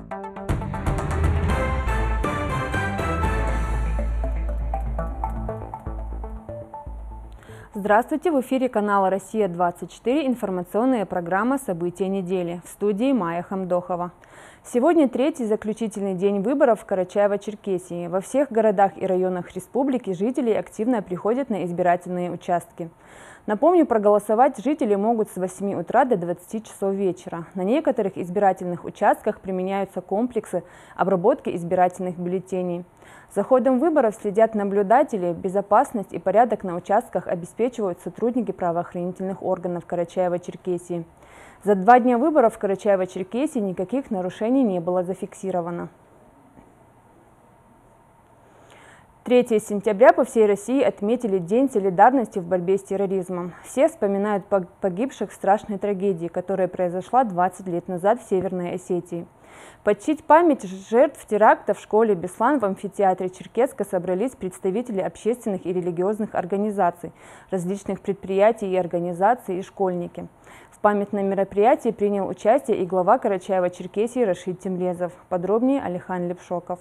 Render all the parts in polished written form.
Здравствуйте! В эфире канала «Россия-24» информационная программа «События недели». В студии Майя Хамдохова. Сегодня третий заключительный день выборов в Карачаево-Черкесии. Во всех городах и районах республики жители активно приходят на избирательные участки. Напомню, проголосовать жители могут с 8 утра до 20 часов вечера. На некоторых избирательных участках применяются комплексы обработки избирательных бюллетеней. За ходом выборов следят наблюдатели, безопасность и порядок на участках обеспечивают сотрудники правоохранительных органов Карачаево-Черкесии. За 2 дня выборов в Карачаево-Черкесии никаких нарушений не было зафиксировано. 3 сентября по всей России отметили День солидарности в борьбе с терроризмом. Все вспоминают погибших в страшной трагедии, которая произошла 20 лет назад в Северной Осетии. Почтить память жертв теракта в школе Беслан в амфитеатре Черкесска собрались представители общественных и религиозных организаций, различных предприятий и организаций и школьники. В памятном мероприятии принял участие и глава Карачаево-Черкесии Рашид Темрезов. Подробнее Алихан Лепшоков.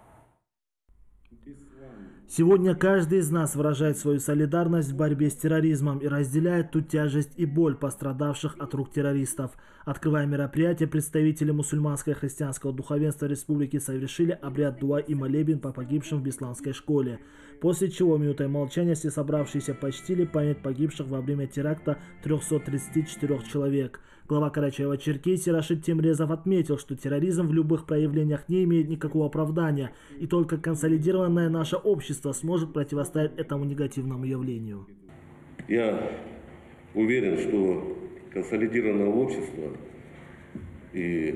Сегодня каждый из нас выражает свою солидарность в борьбе с терроризмом и разделяет ту тяжесть и боль пострадавших от рук террористов. Открывая мероприятие, представители мусульманского и христианского духовенства республики совершили обряд дуа и молебен по погибшим в Бесланской школе. После чего минутой молчания все собравшиеся почтили память погибших во время теракта 334 человек. Глава Карачаево-Черкесии Рашид Темрезов отметил, что терроризм в любых проявлениях не имеет никакого оправдания, и только консолидированное наше общество сможет противостоять этому негативному явлению. Я уверен, что консолидированное общество и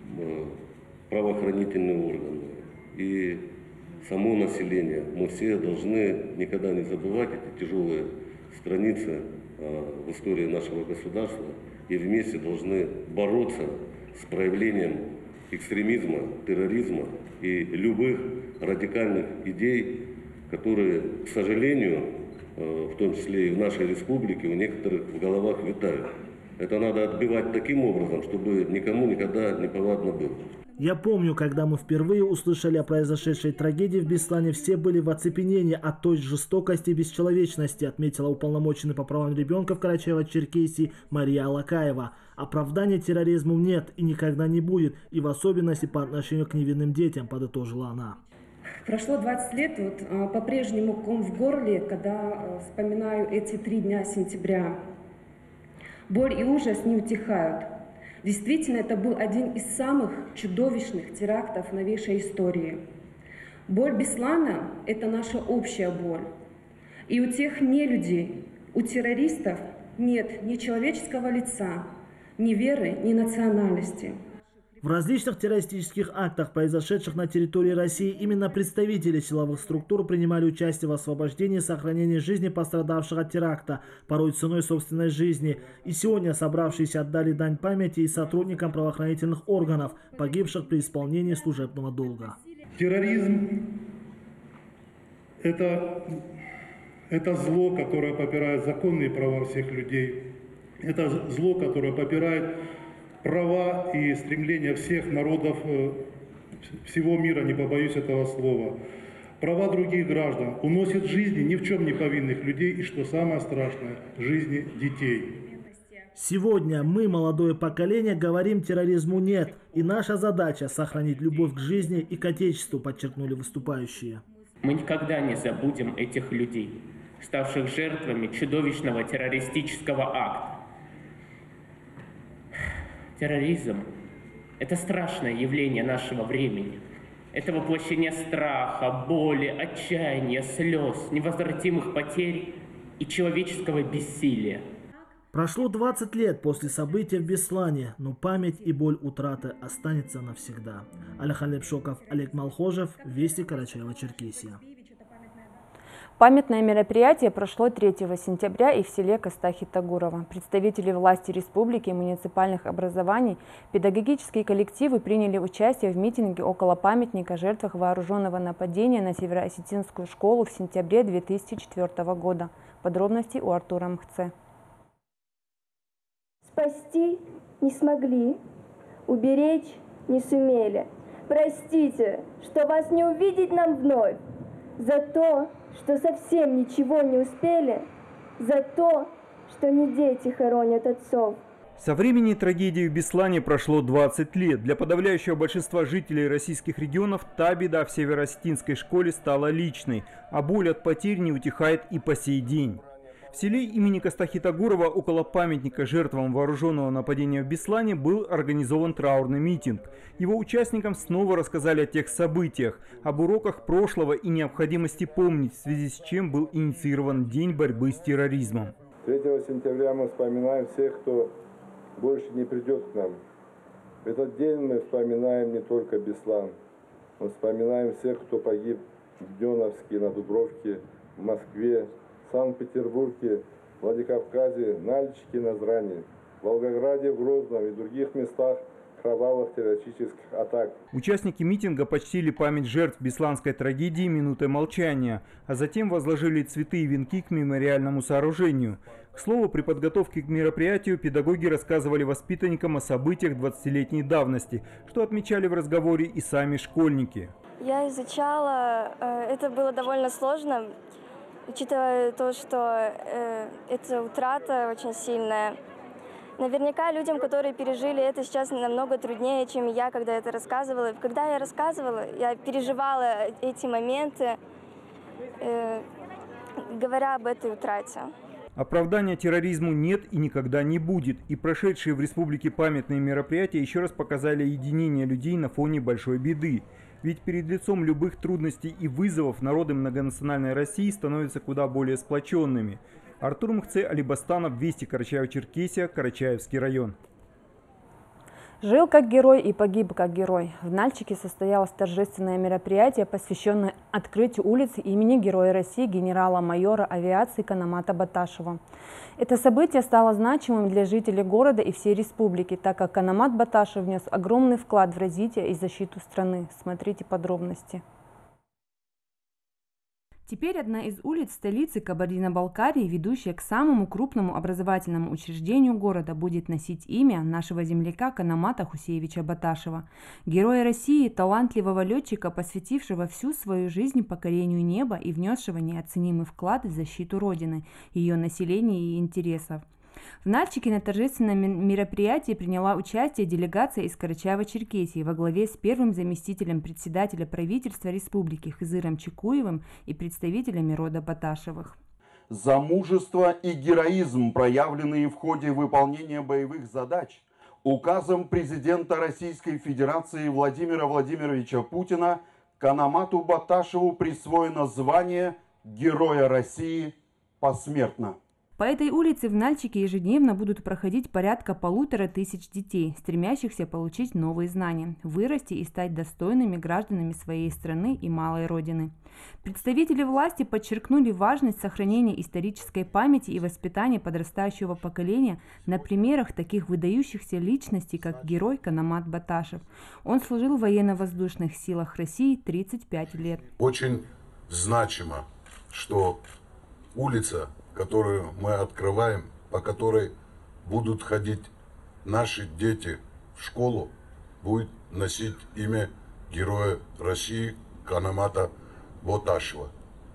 правоохранительные органы, и само население, мы все должны никогда не забывать эти тяжелые страницы в истории нашего государства и вместе должны бороться с проявлением экстремизма, терроризма и любых радикальных идей, которые, к сожалению, в том числе и в нашей республике, у некоторых в головах витают. Это надо отбивать таким образом, чтобы никому никогда не повадно было. Я помню, когда мы впервые услышали о произошедшей трагедии в Беслане, все были в оцепенении от той жестокости и бесчеловечности, отметила уполномоченный по правам ребенка в Карачаево-Черкесии Мария Алакаева. Оправдания терроризму нет и никогда не будет, и в особенности по отношению к невинным детям, подытожила она. Прошло 20 лет, вот по-прежнему ком в горле, когда вспоминаю эти 3 дня сентября. Боль и ужас не утихают. Действительно, это был один из самых чудовищных терактов в новейшей истории. Боль Беслана – это наша общая боль. И у тех нелюдей, у террористов нет ни человеческого лица, ни веры, ни национальности. В различных террористических актах, произошедших на территории России, именно представители силовых структур принимали участие в освобождении и сохранении жизни пострадавших от теракта, порой ценой собственной жизни. И сегодня собравшиеся отдали дань памяти и сотрудникам правоохранительных органов, погибших при исполнении служебного долга. Терроризм – это зло, которое попирает законные права всех людей. Это зло, которое попирает права и стремления всех народов всего мира, не побоюсь этого слова. Права других граждан, уносит жизни ни в чем не повинных людей и, что самое страшное, жизни детей. Сегодня мы, молодое поколение, говорим терроризму нет, и наша задача сохранить любовь к жизни и к Отечеству, подчеркнули выступающие. Мы никогда не забудем этих людей, ставших жертвами чудовищного террористического акта. Терроризм – это страшное явление нашего времени. Это воплощение страха, боли, отчаяния, слез, невозвратимых потерь и человеческого бессилия. Прошло 20 лет после события в Беслане, но память и боль утраты останется навсегда. Алихан Лепшоков, Олег Малхожев, Вести, Карачаево-Черкесия. Памятное мероприятие прошло 3 сентября и в селе Костахи-Тагурово. Представители власти республики, муниципальных образований, педагогические коллективы приняли участие в митинге около памятника жертвах вооруженного нападения на североосетинскую школу в сентябре 2004 года. Подробности у Артура Мхце. Спасти не смогли, уберечь не сумели. Простите, что вас не увидеть нам вновь, за то, что совсем ничего не успели, за то, что не дети хоронят отцов. Со времени трагедии в Беслане прошло 20 лет. Для подавляющего большинства жителей российских регионов та беда в Северо-Осетинской школе стала личной, а боль от потерь не утихает и по сей день. В селе имени Костахи-Тагурова около памятника жертвам вооруженного нападения в Беслане был организован траурный митинг. Его участникам снова рассказали о тех событиях, об уроках прошлого и необходимости помнить, в связи с чем был инициирован День борьбы с терроризмом. 3 сентября мы вспоминаем всех, кто больше не придет к нам. В этот день мы вспоминаем не только Беслан, мы вспоминаем всех, кто погиб в Демьяновске, на Дубровке, в Москве, в Санкт-Петербурге, Владикавказе, Нальчике, Назране, Волгограде, Грозном и других местах кровавых террористических атак. Участники митинга почтили память жертв бесланской трагедии минутой молчания, а затем возложили цветы и венки к мемориальному сооружению. К слову, при подготовке к мероприятию педагоги рассказывали воспитанникам о событиях 20-летней давности, что отмечали в разговоре и сами школьники. Я изучала, это было довольно сложно, учитывая то, что эта утрата очень сильная. Наверняка людям, которые пережили это, сейчас намного труднее, чем я, когда это рассказывала. Когда я рассказывала, я переживала эти моменты, говоря об этой утрате. Оправдания терроризму нет и никогда не будет. И прошедшие в республике памятные мероприятия еще раз показали единение людей на фоне большой беды. Ведь перед лицом любых трудностей и вызовов народы многонациональной России становятся куда более сплоченными. Артур Мхце, Алибастанов, Вести, Карачаево-Черкесия, Карачаевский район. Жил как герой и погиб как герой. В Нальчике состоялось торжественное мероприятие, посвященное открытию улицы имени Героя России генерала-майора авиации Канамата Баташева. Это событие стало значимым для жителей города и всей республики, так как Канамат Баташев внес огромный вклад в развитие и защиту страны. Смотрите подробности. Теперь одна из улиц столицы Кабардино-Балкарии, ведущая к самому крупному образовательному учреждению города, будет носить имя нашего земляка Канамата Хусеевича Баташева, героя России, талантливого летчика, посвятившего всю свою жизнь покорению неба и внесшего неоценимый вклад в защиту Родины, ее населения и интересов. В Нальчике на торжественном мероприятии приняла участие делегация из Карачаево-Черкесии во главе с первым заместителем председателя правительства республики Хызыром Чекуевым и представителями рода Баташевых. За мужество и героизм, проявленные в ходе выполнения боевых задач, указом президента Российской Федерации Владимира Владимировича Путина Канамату Баташеву присвоено звание Героя России посмертно. По этой улице в Нальчике ежедневно будут проходить порядка 1500 детей, стремящихся получить новые знания, вырасти и стать достойными гражданами своей страны и малой родины. Представители власти подчеркнули важность сохранения исторической памяти и воспитания подрастающего поколения на примерах таких выдающихся личностей, как герой Канамат Баташев. Он служил в военно-воздушных силах России 35 лет. Очень значимо, что улица, которую мы открываем, по которой будут ходить наши дети в школу, будет носить имя Героя России Канамата Баташева.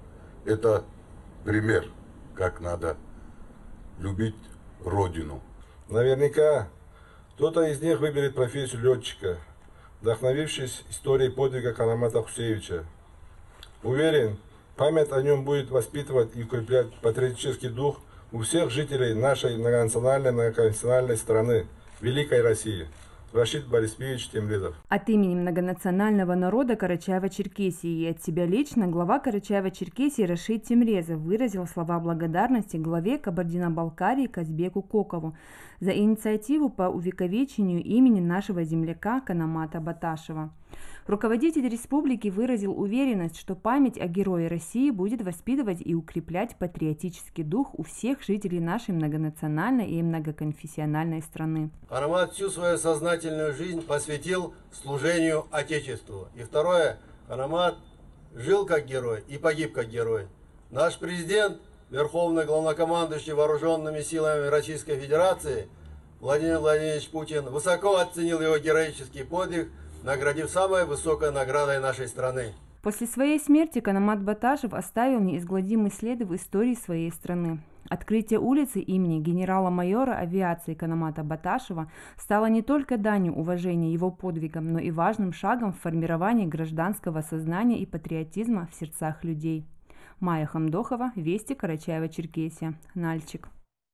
Это пример, как надо любить Родину. Наверняка кто-то из них выберет профессию летчика, вдохновившись историей подвига Канамата Хусеевича. Уверен, память о нем будет воспитывать и укреплять патриотический дух у всех жителей нашей многонациональной страны, Великой России. Рашид Борисович Темридов. От имени многонационального народа Карачаево-Черкесии и от себя лично глава Карачаево-Черкесии Рашид Темрезов выразил слова благодарности главе Кабардино-Балкарии Казбеку Кокову за инициативу по увековечению имени нашего земляка Канамата Баташева. Руководитель республики выразил уверенность, что память о Герое России будет воспитывать и укреплять патриотический дух у всех жителей нашей многонациональной и многоконфессиональной страны. Канамат всю свою сознательную жизнь посвятил служению Отечеству. И второе, Канамат жил как герой и погиб как герой. Наш президент, верховный главнокомандующий вооруженными силами Российской Федерации Владимир Владимирович Путин высоко оценил его героический подвиг наградив самой высокой наградой нашей страны. После своей смерти Канамат Баташев оставил неизгладимый след в истории своей страны. Открытие улицы имени генерала-майора авиации Канамата Баташева стало не только данью уважения его подвигам, но и важным шагом в формировании гражданского сознания и патриотизма в сердцах людей. Майя Хамдохова, Вести, Карачаево-Черкесия, Нальчик.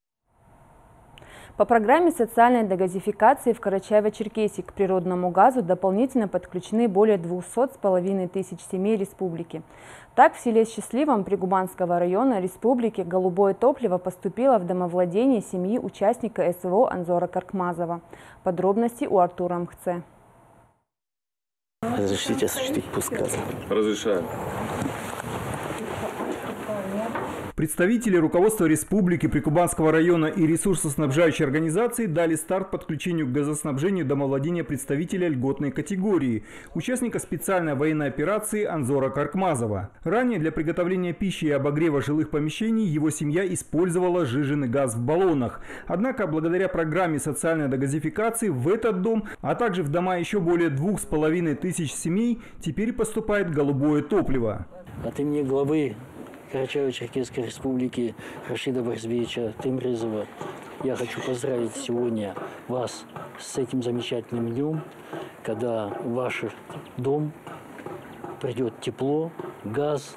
По программе социальной дегазификации в Карачаево-Черкесии к природному газу дополнительно подключены более 200,5 тысяч семей республики. Так, в селе Счастливом Прикубанского района республики голубое топливо поступило в домовладение семьи участника СВО Анзора Каркмазова. Подробности у Артура Мхце. Разрешите осуществить пуск газа? Разрешаю. Представители руководства республики, Прикубанского района и ресурсоснабжающей организации дали старт подключению к газоснабжению домовладения представителя льготной категории, участника специальной военной операции Анзора Каркмазова. Ранее для приготовления пищи и обогрева жилых помещений его семья использовала сжиженный газ в баллонах. Однако, благодаря программе социальной дегазификации в этот дом, а также в дома еще более 2,5 тысяч семей, теперь поступает голубое топливо. От имени главы Карачаево-Черкесской республики Рашида Барзбеевича Темрезова я хочу поздравить сегодня вас с этим замечательным днем, когда в ваш дом придет тепло, газ.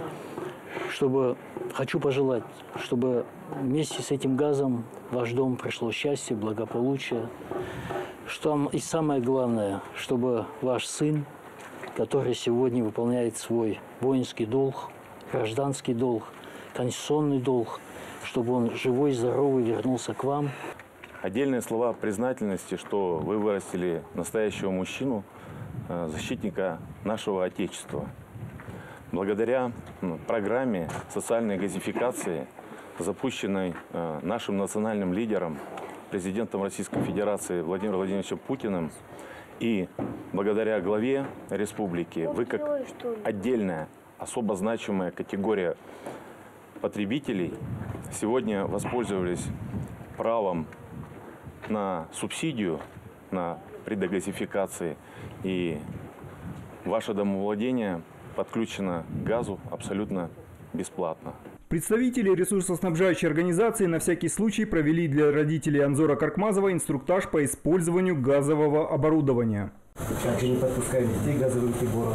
Хочу пожелать, чтобы вместе с этим газом в ваш дом пришло счастье, благополучие. И самое главное, чтобы ваш сын, который сегодня выполняет свой воинский долг, гражданский долг, конституционный долг, чтобы он живой, здоровый вернулся к вам. Отдельные слова признательности, что вы вырастили настоящего мужчину, защитника нашего Отечества. Благодаря программе социальной газификации, запущенной нашим национальным лидером, президентом Российской Федерации Владимиром Владимировичем Путиным, и благодаря главе республики, вы как отдельная, особо значимая категория потребителей сегодня воспользовались правом на субсидию при дегазификации, и ваше домовладение подключено к газу абсолютно бесплатно. Представители ресурсоснабжающей организации на всякий случай провели для родителей Анзора Каркмазова инструктаж по использованию газового оборудования. Также не подпускали детей к газовым приборам.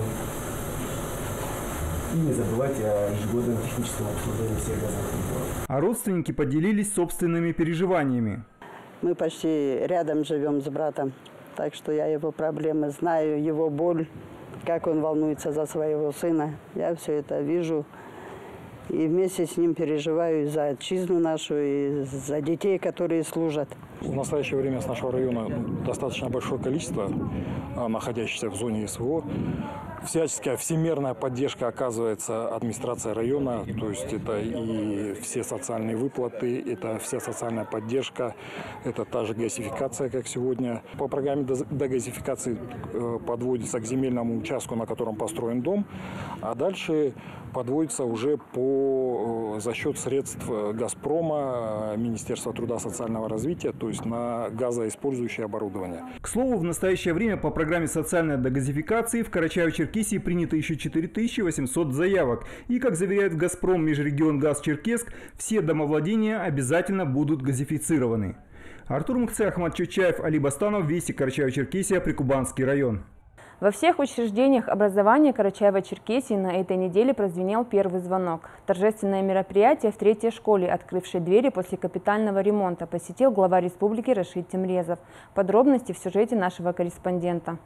И не забывайте о ежегодном техническом обслуживании всех газовых приборов. А родственники поделились собственными переживаниями. Мы почти рядом живем с братом, так что я его проблемы знаю, его боль, как он волнуется за своего сына. Я все это вижу и вместе с ним переживаю за отчизну нашу и за детей, которые служат. В настоящее время с нашего района достаточно большое количество находящихся в зоне СВО. Всяческая всемирная поддержка оказывается администрация района, то есть это и все социальные выплаты, это вся социальная поддержка, это та же газификация, как сегодня. По программе дегазификации подводится к земельному участку, на котором построен дом, а дальше подводится уже за счет средств «Газпрома», Министерства труда и социального развития, то есть на газоиспользующее оборудование. К слову, в настоящее время по программе социальной дегазификации в Карачаево-Черкесии принято еще 4800 заявок. И, как заверяет «Газпром» Межрегионгаз Черкесск, все домовладения обязательно будут газифицированы. Артур Мхце, Ахмад Чучаев, Али Бастанов, Вести, Карачаево-Черкесия, Прикубанский район. Во всех учреждениях образования Карачаево-Черкесии на этой неделе прозвенел первый звонок. Торжественное мероприятие в третьей школе, открывшей двери после капитального ремонта, посетил глава республики Рашид Темрезов. Подробности в сюжете нашего корреспондента.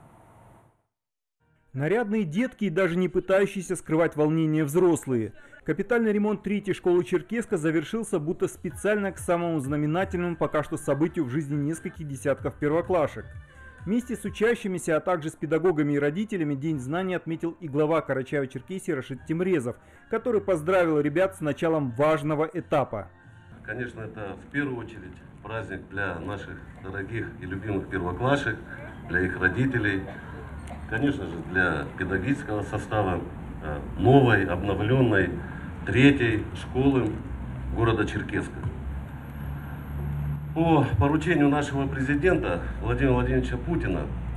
Нарядные детки и даже не пытающиеся скрывать волнение взрослые. Капитальный ремонт третьей школы Черкесска завершился будто специально к самому знаменательному пока что событию в жизни нескольких десятков первоклашек. Вместе с учащимися, а также с педагогами и родителями День знаний отметил и глава Карачаево-Черкесии Рашид Темрезов, который поздравил ребят с началом важного этапа. Конечно, это в первую очередь праздник для наших дорогих и любимых первоклашек, для их родителей, конечно же, для педагогического состава новой, обновленной третьей школы города Черкесска. По поручению нашего президента Владимира Владимировича Путина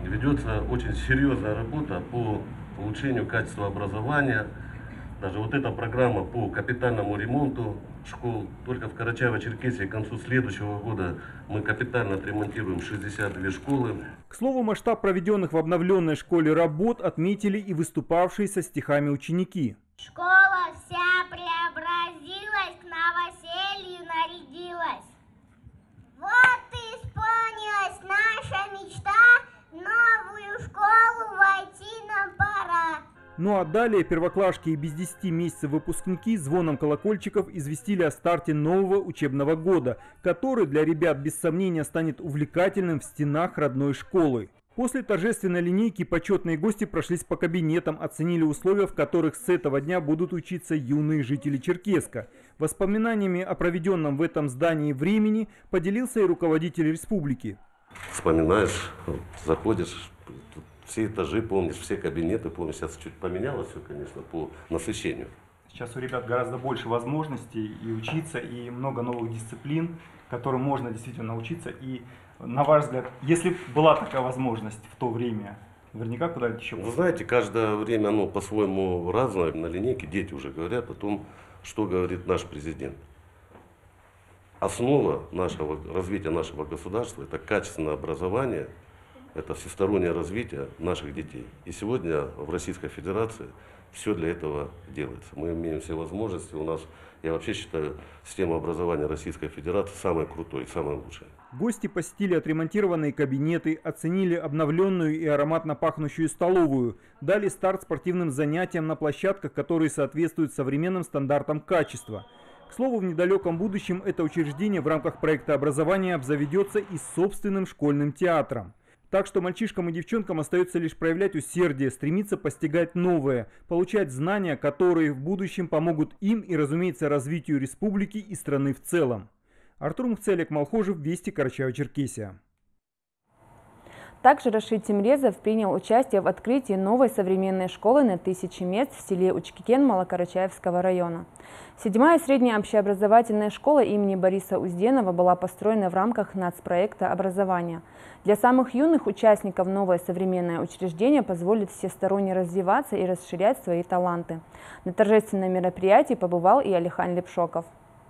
ведется очень серьезная работа по улучшению качества образования. Даже вот эта программа по капитальному ремонту школ. Только в Карачаево-Черкесии к концу следующего года мы капитально отремонтируем 62 школы. К слову, масштаб проведенных в обновленной школе работ отметили и выступавшие со стихами ученики. Школа вся преобразилась, к новоселью нарядилась. Вот и исполнилась наша мечта, в новую школу войти нам пора. Ну а далее первоклашки и без 10 месяцев выпускники звоном колокольчиков известили о старте нового учебного года, который для ребят без сомнения станет увлекательным в стенах родной школы. После торжественной линейки почетные гости прошлись по кабинетам, оценили условия, в которых с этого дня будут учиться юные жители Черкесска. Воспоминаниями о проведенном в этом здании времени поделился и руководитель республики. Вспоминаешь, заходишь, все этажи помнишь, все кабинеты помнишь. Сейчас чуть поменялось все, конечно, по насыщению. Сейчас у ребят гораздо больше возможностей и учиться, и много новых дисциплин, которым можно действительно учиться. И, на ваш взгляд, если была такая возможность в то время, наверняка куда-то еще... Вы знаете, каждое время оно по-своему разное. На линейке дети уже говорят о том, что говорит наш президент. Основа развития нашего государства – это качественное образование, это всестороннее развитие наших детей. И сегодня в Российской Федерации все для этого делается. Мы имеем все возможности. У нас, я вообще считаю, система образования Российской Федерации самая крутая и самая лучшая. Гости посетили отремонтированные кабинеты, оценили обновленную и ароматно пахнущую столовую, дали старт спортивным занятиям на площадках, которые соответствуют современным стандартам качества. К слову, в недалеком будущем это учреждение в рамках проекта образования обзаведется и собственным школьным театром. Так что мальчишкам и девчонкам остается лишь проявлять усердие, стремиться постигать новое, получать знания, которые в будущем помогут им и, разумеется, развитию республики и страны в целом. Артур Мухцелек, Малхожев, Вести, Карачаево-Черкесия. Также Рашид Темрезов принял участие в открытии новой современной школы на 1000 мест в селе Учкикен Малокарачаевского района. 7-я средняя общеобразовательная школа имени Бориса Узденова была построена в рамках нацпроекта образования. Для самых юных участников новое современное учреждение позволит всесторонне развиваться и расширять свои таланты. На торжественном мероприятии побывал и Алихан Лепшоков.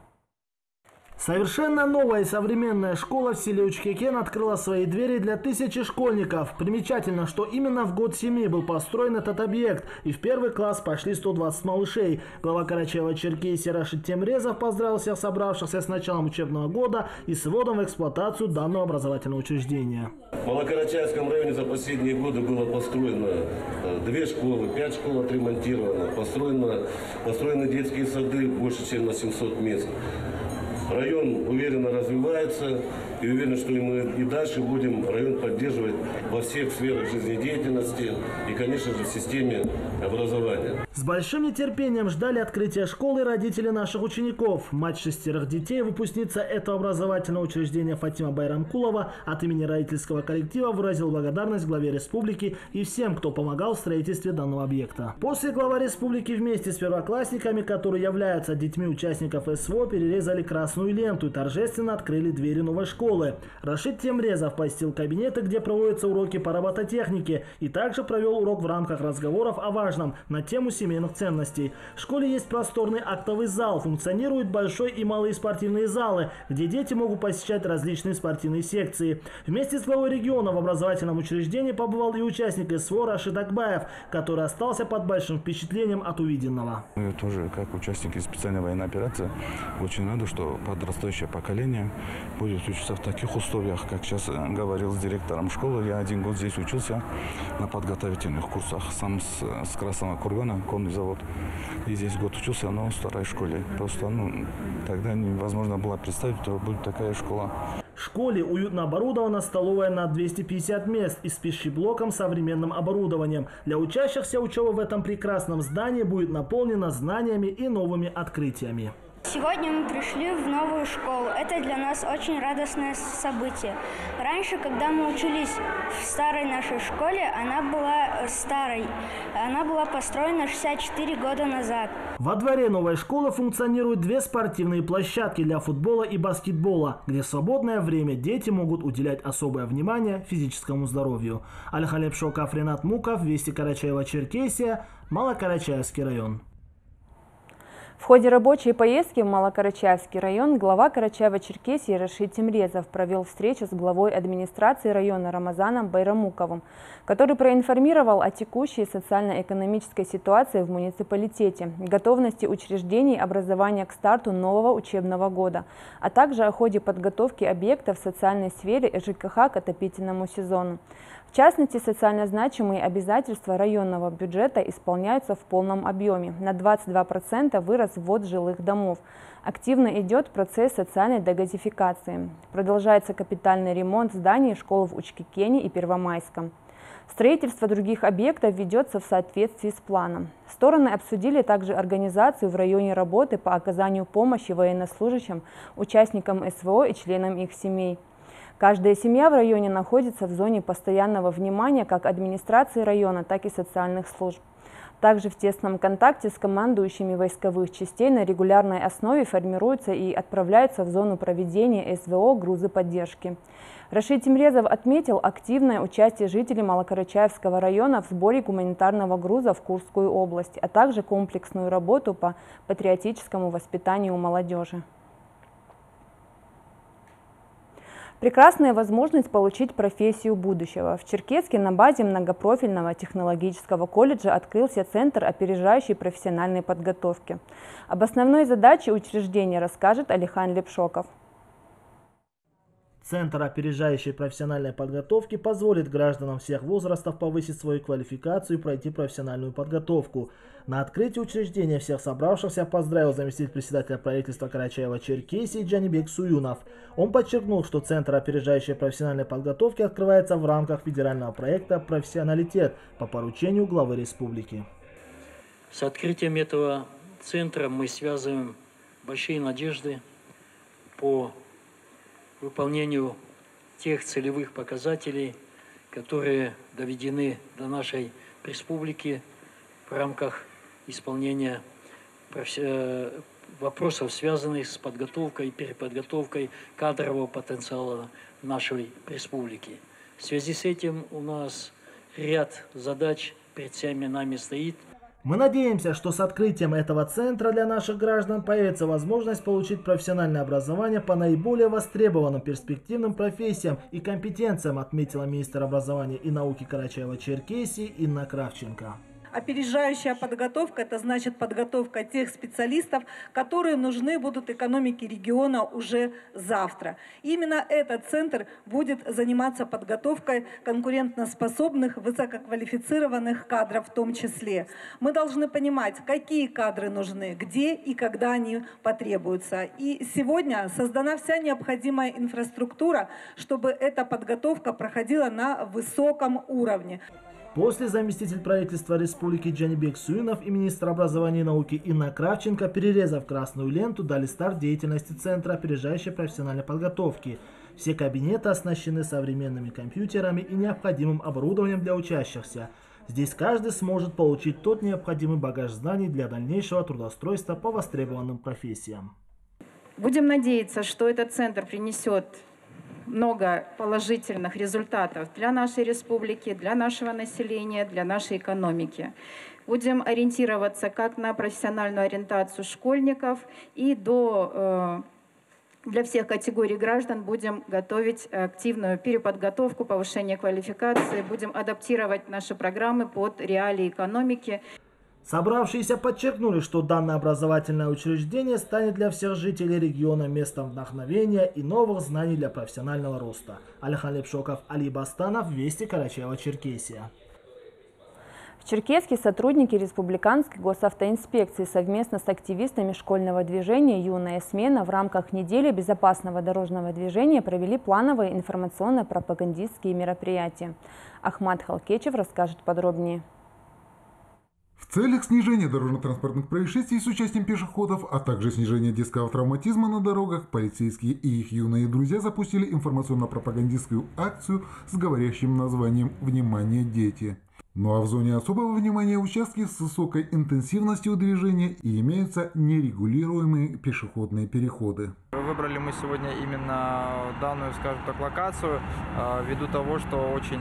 Совершенно новая и современная школа в селе Учкикен открыла свои двери для 1000 школьников. Примечательно, что именно в год семьи был построен этот объект, и в первый класс пошли 120 малышей. Глава Карачаево-Черкесии Рашид Темрезов поздравил всех собравшихся с началом учебного года и с вводом в эксплуатацию данного образовательного учреждения. В Малокарачаевском районе за последние годы было построено 2 школы, 5 школ отремонтировано, построены детские сады больше, чем на 700 мест. Район уверенно развивается и уверен, что мы и дальше будем район поддерживать во всех сферах жизнедеятельности и, конечно же, в системе образования. С большим нетерпением ждали открытия школы родители наших учеников. Мать 6 детей, выпускница этого образовательного учреждения Фатима Байрамкулова от имени родительского коллектива выразил благодарность главе республики и всем, кто помогал в строительстве данного объекта. После глава республики вместе с первоклассниками, которые являются детьми участников СВО, перерезали красную ленту и торжественно открыли двери новой школы. Рашид Темрезов посетил кабинеты, где проводятся уроки по робототехнике, и также провел урок в рамках разговоров о важном на тему семейных ценностей. В школе есть просторный актовый зал, функционируют большой и малые спортивные залы, где дети могут посещать различные спортивные секции. Вместе с главой региона в образовательном учреждении побывал и участник СВО Рашид Акбаев, который остался под большим впечатлением от увиденного. Мы тоже, как участники специальной военной операции, очень рады, что подрастающее поколение будет учиться в таких условиях, как сейчас говорил с директором школы. Я 1 год здесь учился на подготовительных курсах, сам с Красного Кургана, конный завод. И здесь год учился, но в старой школе. Просто тогда невозможно было представить, что будет такая школа. В школе уютно оборудована столовая на 250 мест и с пищеблоком с современным оборудованием. Для учащихся учеба в этом прекрасном здании будет наполнена знаниями и новыми открытиями. Сегодня мы пришли в новую школу. Это для нас очень радостное событие. Раньше, когда мы учились в старой нашей школе, она была старой. Она была построена 64 года назад. Во дворе новой школы функционируют 2 спортивные площадки для футбола и баскетбола, где в свободное время дети могут уделять особое внимание физическому здоровью. Алихан Лепшоков, Ренат Муков, Вести Карачаево-Черкесия, Малокарачаевский район. В ходе рабочей поездки в Малокарачаевский район глава Карачаево-Черкесии Рашид Темрезов провел встречу с главой администрации района Рамазаном Байрамуковым, который проинформировал о текущей социально-экономической ситуации в муниципалитете, готовности учреждений образования к старту нового учебного года, а также о ходе подготовки объектов в социальной сфере ЖКХ к отопительному сезону. В частности, социально значимые обязательства районного бюджета исполняются в полном объеме. На 22% вырос ввод жилых домов. Активно идет процесс социальной дегазификации. Продолжается капитальный ремонт зданий школ в Учкикене и Первомайском. Строительство других объектов ведется в соответствии с планом. Стороны обсудили также организацию в районе работы по оказанию помощи военнослужащим, участникам СВО и членам их семей. Каждая семья в районе находится в зоне постоянного внимания как администрации района, так и социальных служб. Также в тесном контакте с командующими войсковых частей на регулярной основе формируются и отправляются в зону проведения СВО грузы поддержки. Рашид Темрезов отметил активное участие жителей Малокарачаевского района в сборе гуманитарного груза в Курскую область, а также комплексную работу по патриотическому воспитанию молодежи. Прекрасная возможность получить профессию будущего. В Черкесске на базе многопрофильного технологического колледжа открылся Центр опережающей профессиональной подготовки. Об основной задаче учреждения расскажет Алихан Лепшоков. Центр опережающей профессиональной подготовки позволит гражданам всех возрастов повысить свою квалификацию и пройти профессиональную подготовку. На открытии учреждения всех собравшихся поздравил заместитель председателя правительства Карачаево-Черкесии Джанибек Суюнов. Он подчеркнул, что Центр опережающей профессиональной подготовки открывается в рамках федерального проекта «Профессионалитет» по поручению главы республики. С открытием этого центра мы связываем большие надежды по выполнению тех целевых показателей, которые доведены до нашей республики в рамках исполнения вопросов, связанных с подготовкой и переподготовкой кадрового потенциала нашей республики. В связи с этим у нас ряд задач перед всеми нами стоит. Мы надеемся, что с открытием этого центра для наших граждан появится возможность получить профессиональное образование по наиболее востребованным перспективным профессиям и компетенциям, отметила министр образования и науки Карачаево-Черкесии Инна Кравченко. Опережающая подготовка – это значит подготовка тех специалистов, которые нужны будут экономике региона уже завтра. Именно этот центр будет заниматься подготовкой конкурентоспособных, высококвалифицированных кадров в том числе. Мы должны понимать, какие кадры нужны, где и когда они потребуются. И сегодня создана вся необходимая инфраструктура, чтобы эта подготовка проходила на высоком уровне. После заместитель правительства республики Джанибек Суюнов и министр образования и науки Инна Кравченко, перерезав красную ленту, дали старт деятельности Центра опережающей профессиональной подготовки. Все кабинеты оснащены современными компьютерами и необходимым оборудованием для учащихся. Здесь каждый сможет получить тот необходимый багаж знаний для дальнейшего трудоустройства по востребованным профессиям. Будем надеяться, что этот центр принесет много положительных результатов для нашей республики, для нашего населения, для нашей экономики. Будем ориентироваться как на профессиональную ориентацию школьников и для всех категорий граждан будем готовить активную переподготовку, повышение квалификации, будем адаптировать наши программы под реалии экономики. Собравшиеся подчеркнули, что данное образовательное учреждение станет для всех жителей региона местом вдохновения и новых знаний для профессионального роста. Алихан Лепшоков, Али Бастанов, Вести Карачаево-Черкесия. В Черкесске сотрудники Республиканской госавтоинспекции совместно с активистами школьного движения «Юная смена» в рамках недели безопасного дорожного движения провели плановые информационно-пропагандистские мероприятия. Ахмад Халкечев расскажет подробнее. В целях снижения дорожно-транспортных происшествий с участием пешеходов, а также снижения детского травматизма на дорогах, полицейские и их юные друзья запустили информационно-пропагандистскую акцию с говорящим названием «Внимание, дети!». Ну а в зоне особого внимания участки с высокой интенсивностью движения и имеются нерегулируемые пешеходные переходы. Выбрали мы сегодня именно данную, скажем так, локацию ввиду того, что очень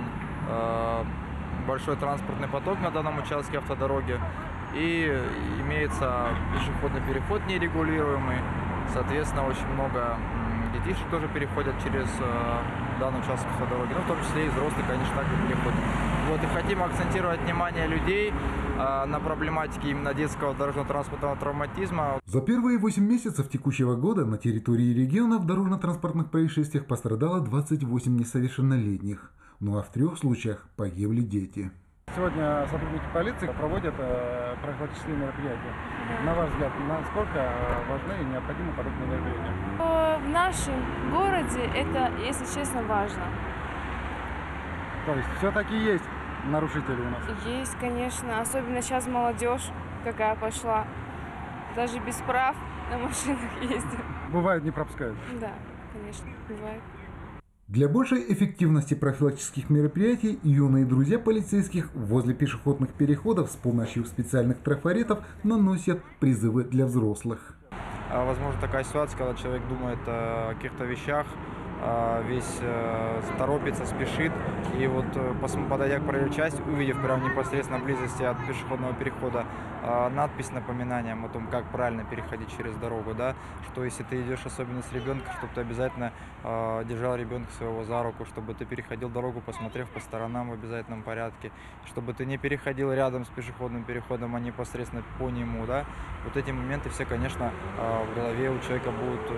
большой транспортный поток на данном участке автодороги и имеется пешеходный переход нерегулируемый. Соответственно, очень много детишек тоже переходят через данный участок автодороги, ну, в том числе и взрослые, конечно, также переходят. Вот, и хотим акцентировать внимание людей на проблематике именно детского дорожно-транспортного травматизма. За первые 8 месяцев текущего года на территории региона в дорожно-транспортных происшествиях пострадало 28 несовершеннолетних. Ну а в 3 случаях погибли дети. Сегодня сотрудники полиции проводят профилактические мероприятия. На ваш взгляд, насколько важны и необходимы подобные мероприятия? В нашем городе это, если честно, важно. То есть все-таки есть нарушители у нас? Есть, конечно. Особенно сейчас молодежь какая пошла. Даже без прав на машинах ездят. Бывает, не пропускают? Да, конечно, бывает. Для большей эффективности профилактических мероприятий юные друзья полицейских возле пешеходных переходов с помощью специальных трафаретов наносят призывы для взрослых. Возможно, такая ситуация, когда человек думает о каких-то вещах, весь торопится, спешит, и вот подойдя к проезжей части, увидев прямо непосредственно близости от пешеходного перехода надпись с напоминанием о том, как правильно переходить через дорогу, да, что если ты идешь особенно с ребенком, чтобы ты обязательно держал ребенка своего за руку, чтобы ты переходил дорогу, посмотрев по сторонам в обязательном порядке, чтобы ты не переходил рядом с пешеходным переходом, а непосредственно по нему, да. Вот эти моменты все, конечно, в голове у человека будут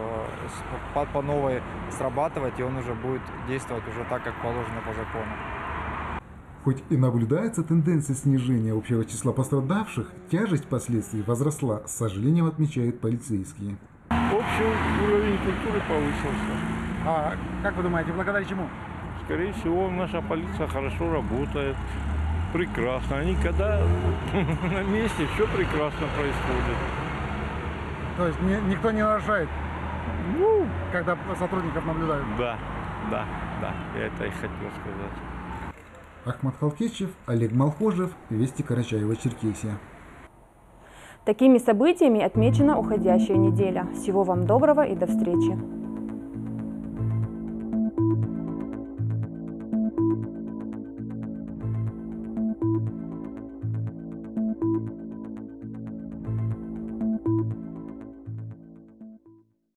по новой срабатывать, и он уже будет действовать уже так, как положено по закону. Хоть и наблюдается тенденция снижения общего числа пострадавших, тяжесть последствий возросла, с сожалением отмечают полицейские. Общий уровень культуры повысился. А как вы думаете, благодаря чему? Скорее всего, наша полиция хорошо работает, прекрасно. Они когда на месте, все прекрасно происходит. То есть никто не нарушает? Ну, когда сотрудников наблюдают? Да, я это и хотел сказать. Ахмат Халкетчев, Олег Малхожев, Вести Карачаево-Черкесия. Такими событиями отмечена уходящая неделя. Всего вам доброго и до встречи.